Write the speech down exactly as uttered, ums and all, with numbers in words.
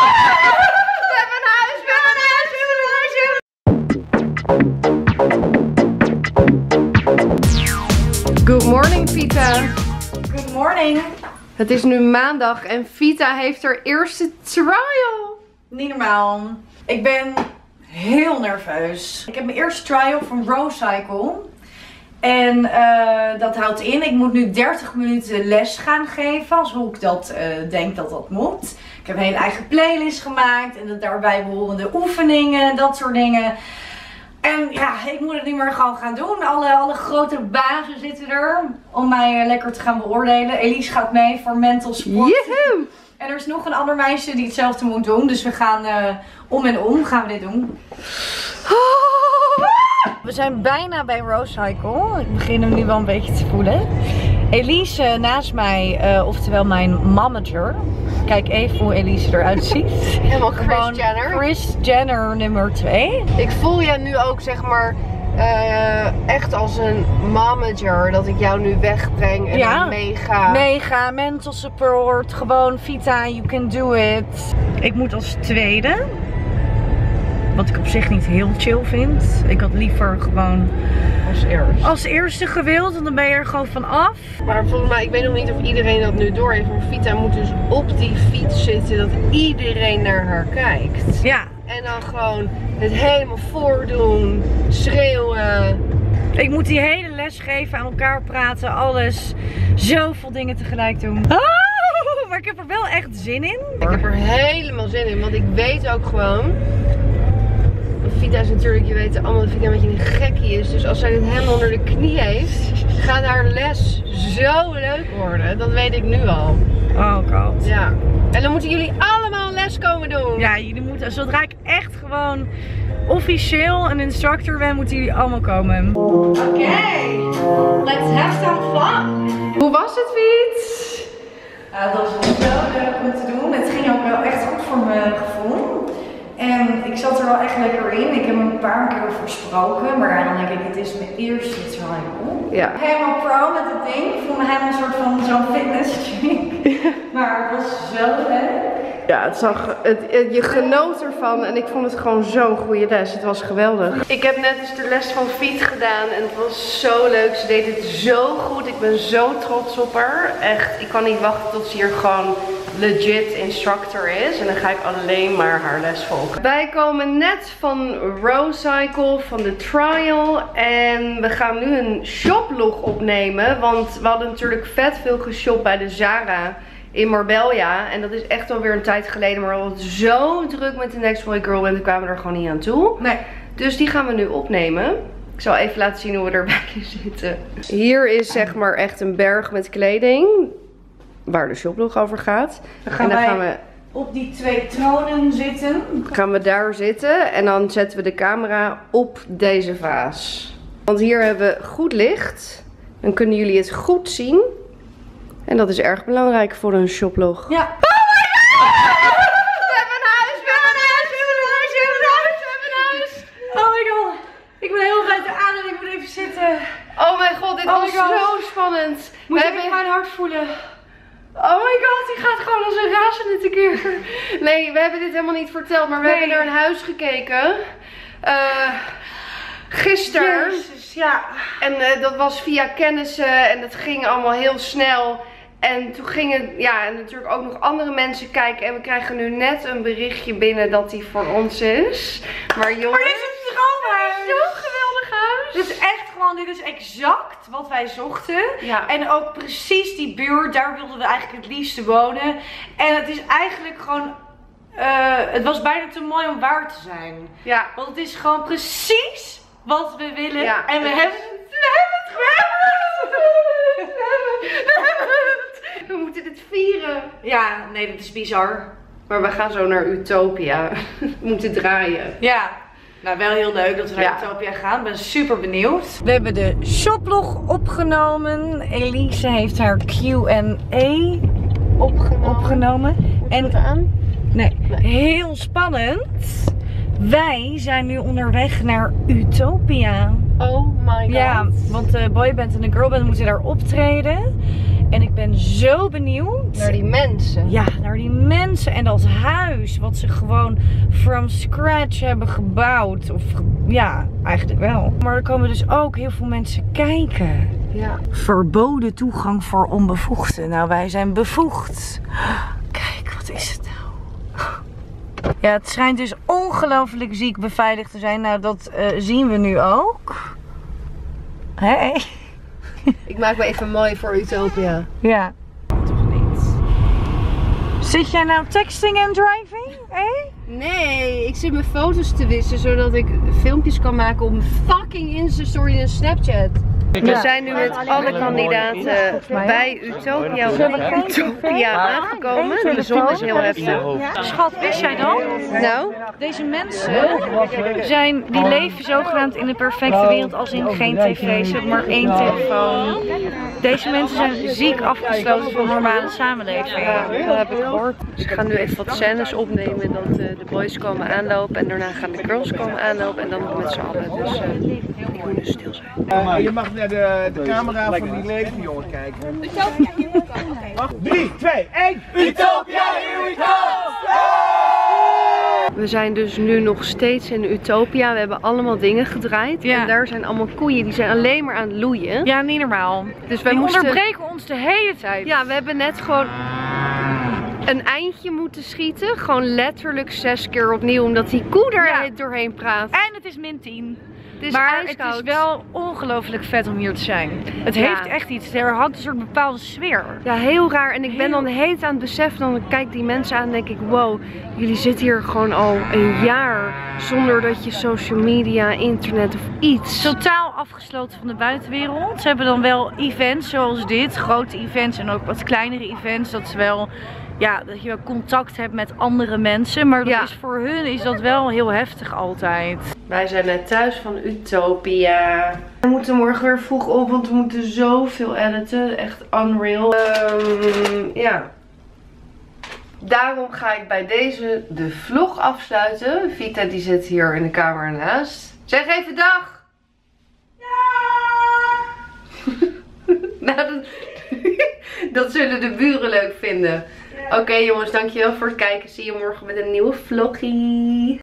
We hebben een huis, we hebben een huis, we hebben een huis, we hebben een huis. Good morning, Vita. Good morning. Het is nu maandag en Vita heeft haar eerste trial. Niet normaal. Ik ben heel nerveus. Ik heb mijn eerste trial van Rowcycle. En uh, dat houdt in, ik moet nu dertig minuten les gaan geven, als hoe ik dat uh, denk dat dat moet. Ik heb een hele eigen playlist gemaakt en daarbij behorende oefeningen, dat soort dingen. En ja, ik moet het nu maar gewoon gaan doen. Alle, alle grote bazen zitten er om mij uh, lekker te gaan beoordelen. Elise gaat mee voor mental sport. Yahoo! En er is nog een ander meisje die hetzelfde moet doen. Dus we gaan uh, om en om gaan we dit doen. We zijn bijna bij Rowcycle. Ik begin hem nu wel een beetje te voelen. Elise uh, naast mij, uh, oftewel mijn momager. Kijk even hoe Elise eruit ziet. Helemaal Chris Gewoon Jenner. Chris Jenner nummer twee. Ik voel je nu ook, zeg maar, uh, echt als een momager. Dat ik jou nu wegbreng en Ja. dan meega. Mega, mental support. Gewoon Vita, you can do it. Ik moet als tweede. Wat ik op zich niet heel chill vind. Ik had liever gewoon Als eerst. als eerste gewild, want dan ben je er gewoon van af. Maar volgens mij, ik weet nog niet of iedereen dat nu door heeft. Maar Vita moet dus op die fiets zitten dat iedereen naar haar kijkt. Ja. En dan gewoon het helemaal voordoen, schreeuwen. Ik moet die hele les geven, aan elkaar praten, alles. Zoveel dingen tegelijk doen. Oh, maar ik heb er wel echt zin in. Ik heb er helemaal zin in, want ik weet ook gewoon... Vita is natuurlijk, je weet allemaal dat Vita een beetje een gekkie is. Dus als zij dit helemaal onder de knie heeft, gaat haar les zo leuk worden. Dat weet ik nu al. Oh god. Ja. En dan moeten jullie allemaal les komen doen. Ja, jullie moeten, zodra ik echt gewoon officieel een instructor ben, moeten jullie allemaal komen. Oké, okay. Let's have some fun. Hoe was het, Fiets? Uh, dat was zo leuk om te doen. Het ging ook wel echt goed voor mijn gevoel. En ik zat er wel echt lekker in. Ik heb hem een paar keer voorsproken. Maar dan denk ik, het is mijn eerste trial. Ja. Helemaal pro met het ding. Ik voel me helemaal een soort van zo'n fitness chick. Maar het was zo leuk. Ja, het zag, het, het, je genoot ervan en ik vond het gewoon zo'n goede les. Het was geweldig. Ik heb net eens de les van Fiet gedaan en het was zo leuk. Ze deed het zo goed. Ik ben zo trots op haar. Echt, ik kan niet wachten tot ze hier gewoon legit instructor is. En dan ga ik alleen maar haar les volgen. Wij komen net van Rowcycle, van de trial. En we gaan nu een shoplog opnemen. Want we hadden natuurlijk vet veel geshopt bij de Zara in Marbella. En dat is echt alweer een tijd geleden. Maar we hadden zo druk met de Next Boy Girl. En toen kwamen we er gewoon niet aan toe. Nee. Dus die gaan we nu opnemen. Ik zal even laten zien hoe we erbij zitten. Hier is zeg maar echt een berg met kleding. Waar de shoplog over gaat. Dan gaan en dan wij gaan we, op die twee tronen zitten. gaan we daar zitten. En dan zetten we de camera op deze vaas. Want hier hebben we goed licht. Dan kunnen jullie het goed zien. En dat is erg belangrijk voor een shoplog. Ja. Oh my god! We hebben een huis, we hebben een huis, we hebben een huis, we hebben een huis, we hebben een huis. Oh my god. Ik ben heel buiten adem en ik moet even zitten. Oh mijn god, dit Oh was my god. zo spannend. Moet we je hebben... even mijn hart voelen. Oh my god, die gaat gewoon als een razende tekeer. Nee, we hebben dit helemaal niet verteld, maar we Nee. hebben naar een huis gekeken. Uh, gisteren. Jezus, ja. En uh, dat was via kennissen en dat ging allemaal heel snel. En toen gingen ja, en natuurlijk ook nog andere mensen kijken. En we krijgen nu net een berichtje binnen dat die voor ons is. Maar jongens, Maar dit is een droomhuis. zo'n geweldig huis. Dit is echt gewoon, dit is exact wat wij zochten. Ja. En ook precies die buurt, daar wilden we eigenlijk het liefste wonen. En het is eigenlijk gewoon, uh, het was bijna te mooi om waar te zijn. Ja. Want het is gewoon precies wat we willen. Ja. En we hebben het, we hebben het, we hebben het. We hebben het. We moeten dit vieren. Ja, nee, dat is bizar. Maar we gaan zo naar Utopia. We moeten draaien. Ja. Nou, wel heel leuk dat we naar Ja. Utopia gaan. Ik ben super benieuwd. We hebben de shoplog opgenomen. Elise heeft haar Q en A Opgenomen. opgenomen. En aan? nee, Nee. heel spannend. Wij zijn nu onderweg naar Utopia. Oh my god. Ja, want de boyband en de girlband moeten daar optreden. En ik ben zo benieuwd. Naar die mensen. Ja, naar die mensen en dat huis. Wat ze gewoon from scratch hebben gebouwd. Of ja, eigenlijk wel. Maar er komen dus ook heel veel mensen kijken. Ja. Verboden toegang voor onbevoegden. Nou, wij zijn bevoegd. Kijk, wat is het nou? Ja, het schijnt dus ongelooflijk ziek beveiligd te zijn. Nou, dat uh, zien we nu ook. Hé? Hey. Ik maak me even mooi voor Utopia. Ja. Toch niet. Zit jij nou texting en driving? Hé? Nee, ik zit mijn foto's te wissen zodat ik filmpjes kan maken op mijn fucking Insta-story en Snapchat. We Ja. zijn nu met alle kandidaten bij Utopia, Utopia aangekomen. De zon is heel heftig. Schat, wist jij dan? Nou? Deze mensen zijn, die leven zogenaamd in de perfecte wereld als in geen tv, ze hebben maar één telefoon. Deze mensen zijn ziek afgesloten van normale samenleving. Ja, dat heb ik gehoord. Dus ik ga nu even wat scènes opnemen dat uh, de boys komen aanlopen en daarna gaan de girls komen aanlopen en dan nog met z'n allen. Dus uh, ik moet nu stil zijn. Uh, je mag naar de, de camera van die lelijke jongen kijken. Utopia, hier we komen. Oké. drie, twee, één. Utopia, here we come! We zijn dus nu nog steeds in Utopia. We hebben allemaal dingen gedraaid. Ja. En daar zijn allemaal koeien die zijn alleen maar aan het loeien. Ja, niet normaal. Dus wij Die moesten... onderbreken ons de hele tijd. Ja, we hebben net gewoon een eindje moeten schieten. Gewoon letterlijk zes keer opnieuw. Omdat die koe er Ja. doorheen praat. En het is min tien. Het is Maar ijskoud. het is wel ongelooflijk vet om hier te zijn. Het Ja. heeft echt iets. Er hangt een soort bepaalde sfeer. Ja, heel raar. En ik ben dan de hele tijd aan het beseffen. Dan kijk ik die mensen aan en denk ik, wow, jullie zitten hier gewoon al een jaar zonder dat je social media, internet of iets. Totaal afgesloten van de buitenwereld. Ze hebben dan wel events zoals dit, grote events en ook wat kleinere events. Dat ze wel, ja, dat je wel contact hebt met andere mensen. Maar dat Ja. is voor hun is dat wel heel heftig altijd. Wij zijn net thuis van Utopia. We moeten morgen weer vroeg op, want we moeten zoveel editen. Echt unreal. Um, ja. Daarom ga ik bij deze de vlog afsluiten. Vita die zit hier in de kamer naast. Zeg even dag! Nou, dat, dat zullen de buren leuk vinden. Oké, okay, jongens, dankjewel voor het kijken. Zie je morgen met een nieuwe vloggie.